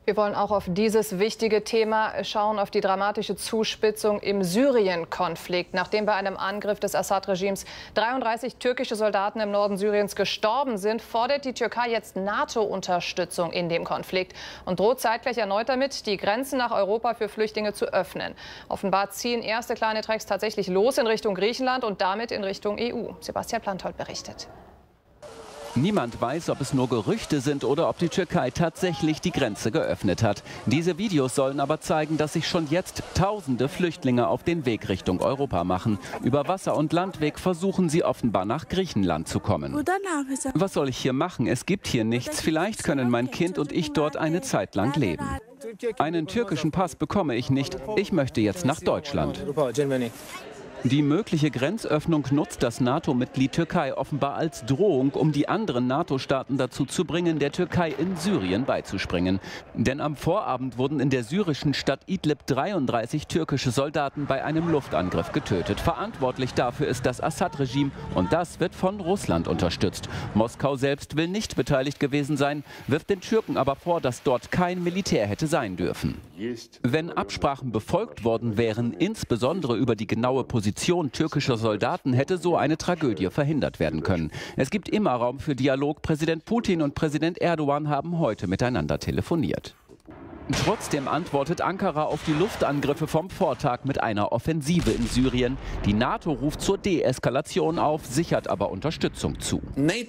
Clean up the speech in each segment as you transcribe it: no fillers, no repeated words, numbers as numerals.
Wir wollen auch auf dieses wichtige Thema schauen, auf die dramatische Zuspitzung im Syrien-Konflikt. Nachdem bei einem Angriff des Assad-Regimes 33 türkische Soldaten im Norden Syriens gestorben sind, fordert die Türkei jetzt NATO-Unterstützung in dem Konflikt und droht zeitgleich erneut damit, die Grenzen nach Europa für Flüchtlinge zu öffnen. Offenbar ziehen erste kleine Trecks tatsächlich los in Richtung Griechenland und damit in Richtung EU. Sebastian Planthold berichtet. Niemand weiß, ob es nur Gerüchte sind oder ob die Türkei tatsächlich die Grenze geöffnet hat. Diese Videos sollen aber zeigen, dass sich schon jetzt Tausende Flüchtlinge auf den Weg Richtung Europa machen. Über Wasser- und Landweg versuchen sie offenbar nach Griechenland zu kommen. Was soll ich hier machen? Es gibt hier nichts. Vielleicht können mein Kind und ich dort eine Zeit lang leben. Einen türkischen Pass bekomme ich nicht. Ich möchte jetzt nach Deutschland. Die mögliche Grenzöffnung nutzt das NATO-Mitglied Türkei offenbar als Drohung, um die anderen NATO-Staaten dazu zu bringen, der Türkei in Syrien beizuspringen. Denn am Vorabend wurden in der syrischen Stadt Idlib 33 türkische Soldaten bei einem Luftangriff getötet. Verantwortlich dafür ist das Assad-Regime und das wird von Russland unterstützt. Moskau selbst will nicht beteiligt gewesen sein, wirft den Türken aber vor, dass dort kein Militär hätte sein dürfen. Wenn Absprachen befolgt worden wären, insbesondere über die genaue Position türkischer Soldaten, hätte so eine Tragödie verhindert werden können. Es gibt immer Raum für Dialog. Präsident Putin und Präsident Erdogan haben heute miteinander telefoniert. Trotzdem antwortet Ankara auf die Luftangriffe vom Vortag mit einer Offensive in Syrien. Die NATO ruft zur Deeskalation auf, sichert aber Unterstützung zu.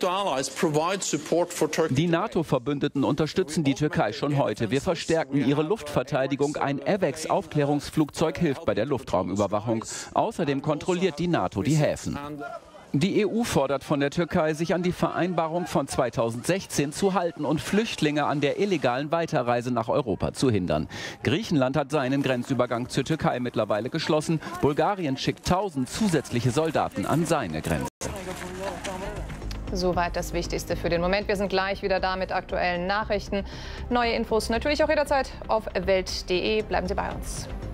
Die NATO-Verbündeten unterstützen die Türkei schon heute. Wir verstärken ihre Luftverteidigung. Ein AWACS-Aufklärungsflugzeug hilft bei der Luftraumüberwachung. Außerdem kontrolliert die NATO die Häfen. Die EU fordert von der Türkei, sich an die Vereinbarung von 2016 zu halten und Flüchtlinge an der illegalen Weiterreise nach Europa zu hindern. Griechenland hat seinen Grenzübergang zur Türkei mittlerweile geschlossen. Bulgarien schickt 1000 zusätzliche Soldaten an seine Grenze. Soweit das Wichtigste für den Moment. Wir sind gleich wieder da mit aktuellen Nachrichten. Neue Infos natürlich auch jederzeit auf welt.de. Bleiben Sie bei uns.